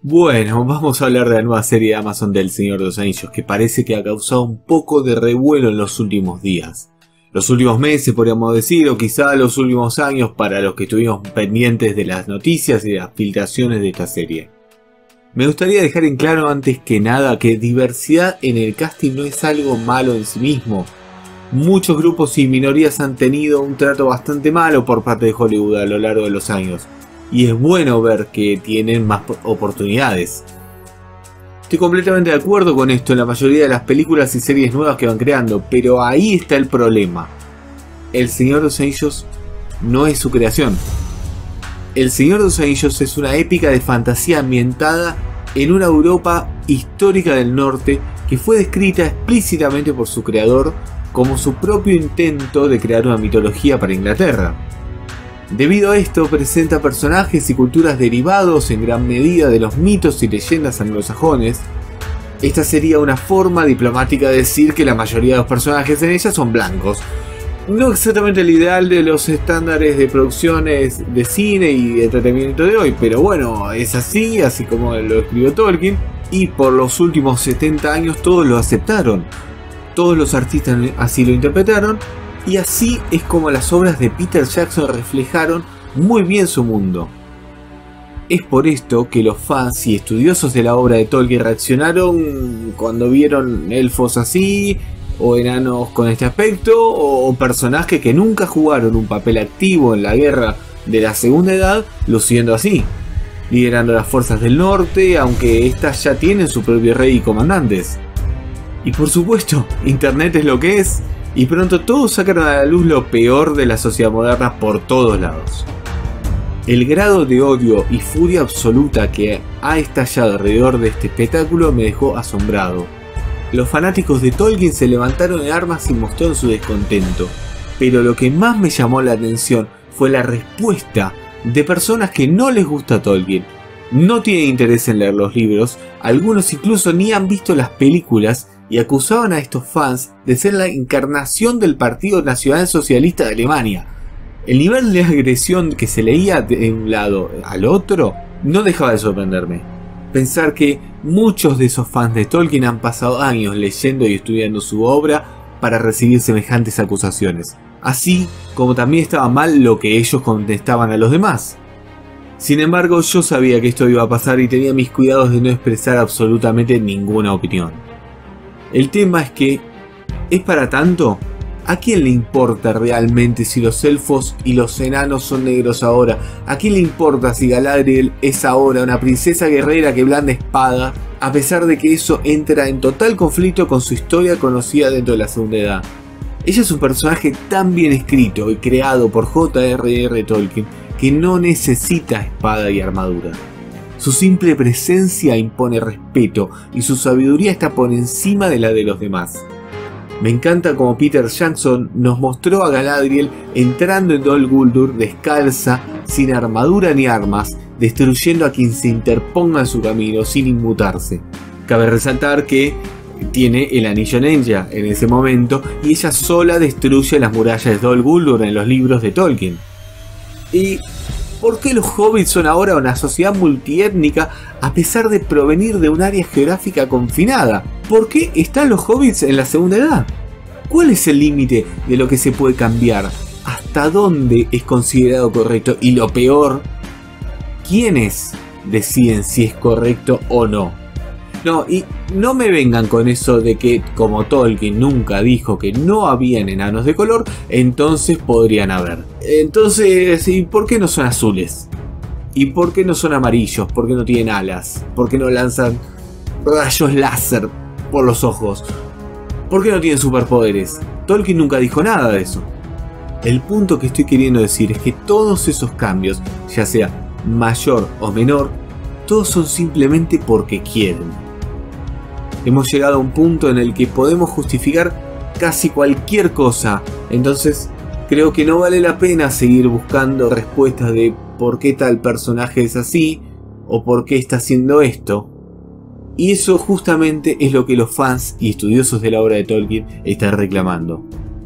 Bueno, vamos a hablar de la nueva serie de Amazon del Señor de los Anillos, que parece que ha causado un poco de revuelo en los últimos días. Los últimos meses, podríamos decir, o quizá los últimos años para los que estuvimos pendientes de las noticias y de las filtraciones de esta serie. Me gustaría dejar en claro antes que nada que diversidad en el casting no es algo malo en sí mismo. Muchos grupos y minorías han tenido un trato bastante malo por parte de Hollywood a lo largo de los años. Y es bueno ver que tienen más oportunidades. Estoy completamente de acuerdo con esto en la mayoría de las películas y series nuevas que van creando, pero ahí está el problema. El Señor de los Anillos no es su creación. El Señor de los Anillos es una épica de fantasía ambientada en una Europa histórica del norte que fue descrita explícitamente por su creador como su propio intento de crear una mitología para Inglaterra. Debido a esto, presenta personajes y culturas derivados en gran medida de los mitos y leyendas anglosajones. Esta sería una forma diplomática de decir que la mayoría de los personajes en ella son blancos. No exactamente el ideal de los estándares de producciones de cine y entretenimiento de hoy, pero bueno, es así como lo escribió Tolkien, y por los últimos 70 años todos lo aceptaron. Todos los artistas así lo interpretaron. Y así es como las obras de Peter Jackson reflejaron muy bien su mundo. Es por esto que los fans y estudiosos de la obra de Tolkien reaccionaron cuando vieron elfos así, o enanos con este aspecto, o personajes que nunca jugaron un papel activo en la guerra de la Segunda Edad, luciendo así, liderando las fuerzas del norte, aunque éstas ya tienen su propio rey y comandantes. Y por supuesto, internet es lo que es. Y pronto todos sacaron a la luz lo peor de la sociedad moderna por todos lados. El grado de odio y furia absoluta que ha estallado alrededor de este espectáculo me dejó asombrado. Los fanáticos de Tolkien se levantaron en armas y mostraron su descontento. Pero lo que más me llamó la atención fue la respuesta de personas que no les gusta Tolkien. No tienen interés en leer los libros, algunos incluso ni han visto las películas, y acusaban a estos fans de ser la encarnación del Partido Nacional Socialista de Alemania. El nivel de agresión que se leía de un lado al otro no dejaba de sorprenderme. Pensar que muchos de esos fans de Tolkien han pasado años leyendo y estudiando su obra para recibir semejantes acusaciones, así como también estaba mal lo que ellos contestaban a los demás. Sin embargo, yo sabía que esto iba a pasar y tenía mis cuidados de no expresar absolutamente ninguna opinión. El tema es que, ¿es para tanto? ¿A quién le importa realmente si los elfos y los enanos son negros ahora? ¿A quién le importa si Galadriel es ahora una princesa guerrera que blande espada? A pesar de que eso entra en total conflicto con su historia conocida dentro de la Segunda Edad. Ella es un personaje tan bien escrito y creado por J.R.R. Tolkien que no necesita espada y armadura. Su simple presencia impone respeto y su sabiduría está por encima de la de los demás. Me encanta como Peter Jackson nos mostró a Galadriel entrando en Dol Guldur descalza, sin armadura ni armas, destruyendo a quien se interponga en su camino sin inmutarse. Cabe resaltar que tiene el anillo ninja en ese momento y ella sola destruye las murallas de Dol Guldur en los libros de Tolkien. Y ¿por qué los hobbits son ahora una sociedad multiétnica a pesar de provenir de un área geográfica confinada? ¿Por qué están los hobbits en la Segunda Edad? ¿Cuál es el límite de lo que se puede cambiar? ¿Hasta dónde es considerado correcto? Y lo peor, ¿quiénes deciden si es correcto o no? No, y no me vengan con eso de que como Tolkien nunca dijo que no habían enanos de color, entonces podrían haber. Entonces, ¿y por qué no son azules? ¿Y por qué no son amarillos? ¿Por qué no tienen alas? ¿Por qué no lanzan rayos láser por los ojos? ¿Por qué no tienen superpoderes? Tolkien nunca dijo nada de eso. El punto que estoy queriendo decir es que todos esos cambios, ya sea mayor o menor, todos son simplemente porque quieren. Hemos llegado a un punto en el que podemos justificar casi cualquier cosa, entonces creo que no vale la pena seguir buscando respuestas de por qué tal personaje es así o por qué está haciendo esto. Y eso justamente es lo que los fans y estudiosos de la obra de Tolkien están reclamando.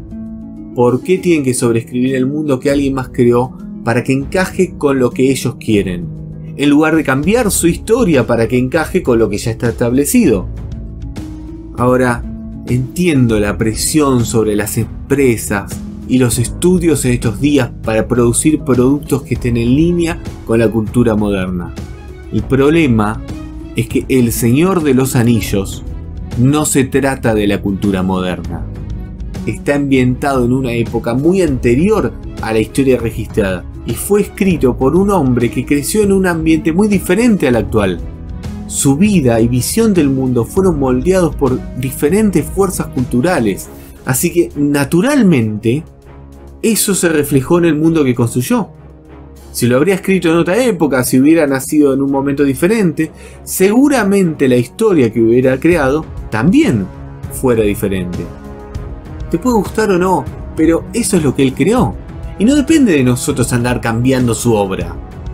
¿Por qué tienen que sobreescribir el mundo que alguien más creó para que encaje con lo que ellos quieren? en lugar de cambiar su historia para que encaje con lo que ya está establecido. Ahora, entiendo la presión sobre las empresas y los estudios en estos días para producir productos que estén en línea con la cultura moderna. El problema es que El Señor de los Anillos no se trata de la cultura moderna. Está ambientado en una época muy anterior a la historia registrada y fue escrito por un hombre que creció en un ambiente muy diferente al actual. Su vida y visión del mundo fueron moldeados por diferentes fuerzas culturales, así que naturalmente eso se reflejó en el mundo que construyó. Si lo habría escrito en otra época, si hubiera nacido en un momento diferente, seguramente la historia que hubiera creado también fuera diferente. Te puede gustar o no, pero eso es lo que él creó, y no depende de nosotros andar cambiando su obra.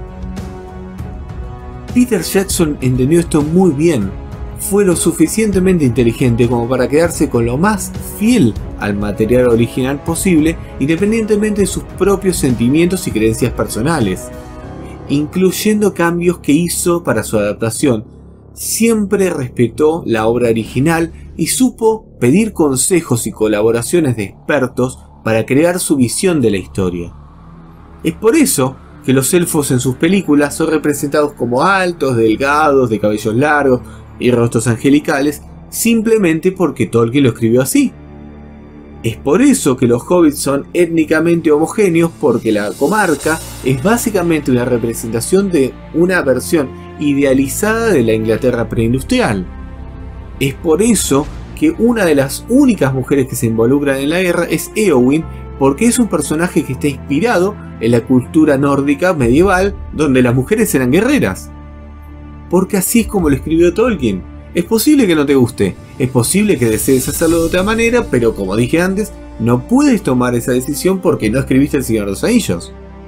Peter Jackson entendió esto muy bien. Fue lo suficientemente inteligente como para quedarse con lo más fiel al material original posible, independientemente de sus propios sentimientos y creencias personales, incluyendo cambios que hizo para su adaptación. Siempre respetó la obra original y supo pedir consejos y colaboraciones de expertos para crear su visión de la historia. Es por eso que los elfos en sus películas son representados como altos, delgados, de cabellos largos y rostros angelicales, simplemente porque Tolkien lo escribió así. Es por eso que los hobbits son étnicamente homogéneos, porque la comarca es básicamente una representación de una versión idealizada de la Inglaterra preindustrial. Es por eso que una de las únicas mujeres que se involucran en la guerra es Éowyn, porque es un personaje que está inspirado en la cultura nórdica medieval, donde las mujeres eran guerreras. Porque así es como lo escribió Tolkien. Es posible que no te guste, es posible que desees hacerlo de otra manera, pero como dije antes, no puedes tomar esa decisión porque no escribiste El Señor de los Anillos.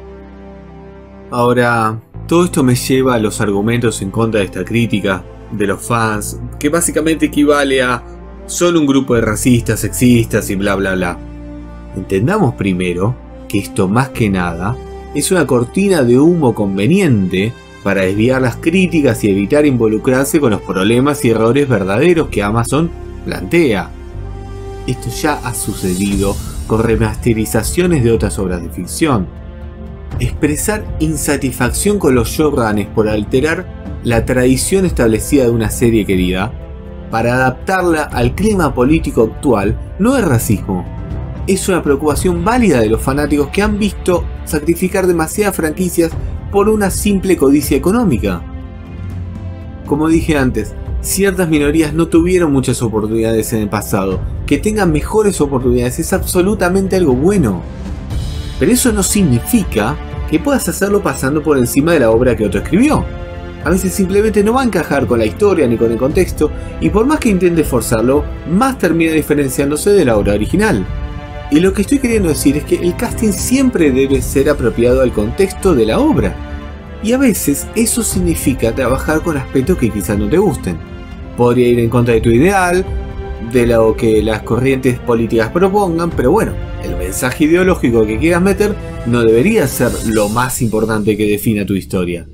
Ahora, todo esto me lleva a los argumentos en contra de esta crítica de los fans, que básicamente equivale a son un grupo de racistas, sexistas y bla bla bla. Entendamos primero que esto más que nada es una cortina de humo conveniente para desviar las críticas y evitar involucrarse con los problemas y errores verdaderos que Amazon plantea. Esto ya ha sucedido con remasterizaciones de otras obras de ficción. Expresar insatisfacción con los showrunners por alterar la tradición establecida de una serie querida para adaptarla al clima político actual no es racismo. Es una preocupación válida de los fanáticos que han visto sacrificar demasiadas franquicias por una simple codicia económica. Como dije antes, ciertas minorías no tuvieron muchas oportunidades en el pasado. Que tengan mejores oportunidades es absolutamente algo bueno. Pero eso no significa que puedas hacerlo pasando por encima de la obra que otro escribió. A veces simplemente no va a encajar con la historia ni con el contexto, y por más que intente forzarlo, más termina diferenciándose de la obra original. Y lo que estoy queriendo decir es que el casting siempre debe ser apropiado al contexto de la obra. Y a veces eso significa trabajar con aspectos que quizás no te gusten. Podría ir en contra de tu ideal, de lo que las corrientes políticas propongan, pero bueno, el mensaje ideológico que quieras meter no debería ser lo más importante que defina tu historia.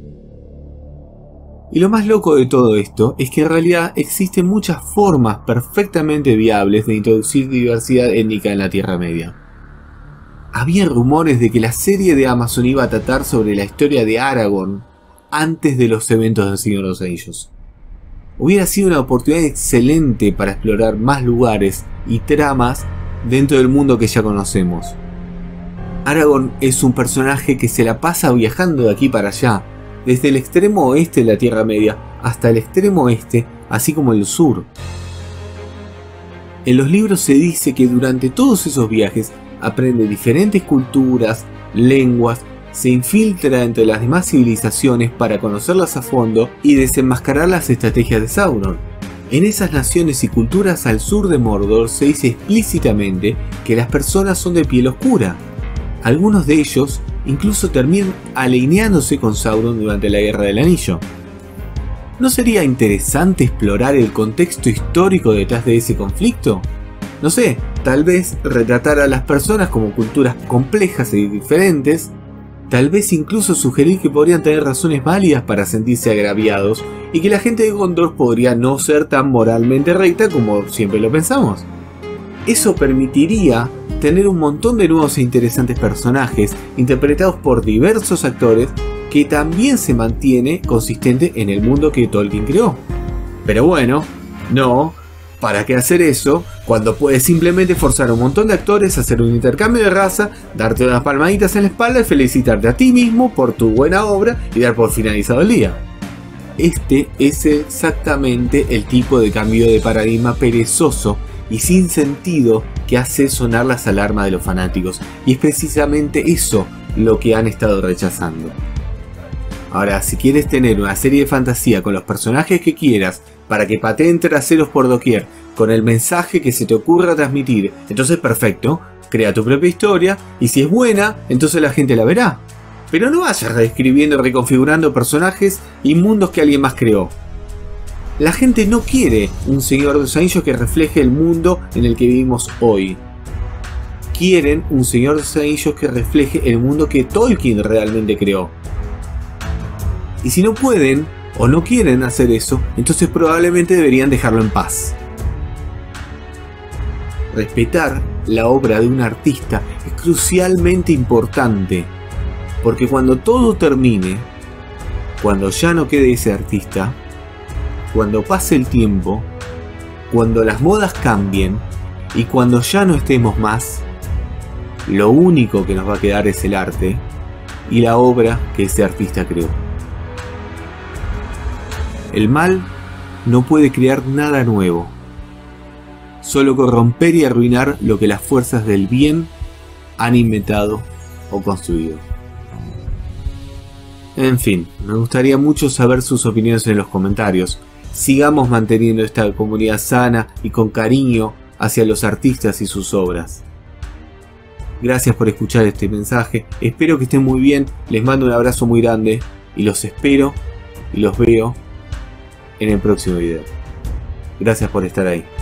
Y lo más loco de todo esto es que en realidad existen muchas formas perfectamente viables de introducir diversidad étnica en la Tierra Media. Había rumores de que la serie de Amazon iba a tratar sobre la historia de Aragorn antes de los eventos del Señor de los Anillos. Hubiera sido una oportunidad excelente para explorar más lugares y tramas dentro del mundo que ya conocemos. Aragorn es un personaje que se la pasa viajando de aquí para allá, desde el extremo oeste de la Tierra Media hasta el extremo este, así como el sur. En los libros se dice que durante todos esos viajes aprende diferentes culturas, lenguas, se infiltra entre las demás civilizaciones para conocerlas a fondo y desenmascarar las estrategias de Sauron. En esas naciones y culturas al sur de Mordor se dice explícitamente que las personas son de piel oscura. Algunos de ellos incluso terminan alineándose con Sauron durante la Guerra del Anillo. ¿No sería interesante explorar el contexto histórico detrás de ese conflicto? No sé, tal vez retratar a las personas como culturas complejas y diferentes, Tal vez incluso sugerir que podrían tener razones válidas para sentirse agraviados y que la gente de Gondor podría no ser tan moralmente recta como siempre lo pensamos. Eso permitiría tener un montón de nuevos e interesantes personajes interpretados por diversos actores que también se mantiene consistente en el mundo que Tolkien creó. Pero bueno, no, ¿para qué hacer eso cuando puedes simplemente forzar a un montón de actores a hacer un intercambio de raza, darte unas palmaditas en la espalda y felicitarte a ti mismo por tu buena obra y dar por finalizado el día? Este es exactamente el tipo de cambio de paradigma perezoso y sin sentido que hace sonar las alarmas de los fanáticos, y es precisamente eso lo que han estado rechazando. Ahora, si quieres tener una serie de fantasía con los personajes que quieras para que pateen traseros por doquier con el mensaje que se te ocurra transmitir, entonces perfecto, crea tu propia historia y si es buena, entonces la gente la verá. Pero no vayas reescribiendo y reconfigurando personajes y mundos que alguien más creó. La gente no quiere un Señor de los Anillos que refleje el mundo en el que vivimos hoy. Quieren un Señor de los Anillos que refleje el mundo que Tolkien realmente creó. Y si no pueden o no quieren hacer eso, entonces probablemente deberían dejarlo en paz. Respetar la obra de un artista es crucialmente importante, porque cuando todo termine, cuando ya no quede ese artista, cuando pase el tiempo, cuando las modas cambien y cuando ya no estemos más, lo único que nos va a quedar es el arte y la obra que ese artista creó. El mal no puede crear nada nuevo, solo corromper y arruinar lo que las fuerzas del bien han inventado o construido. En fin, me gustaría mucho saber sus opiniones en los comentarios. Sigamos manteniendo esta comunidad sana y con cariño hacia los artistas y sus obras. Gracias por escuchar este mensaje, espero que estén muy bien, les mando un abrazo muy grande y los espero y los veo en el próximo video. Gracias por estar ahí.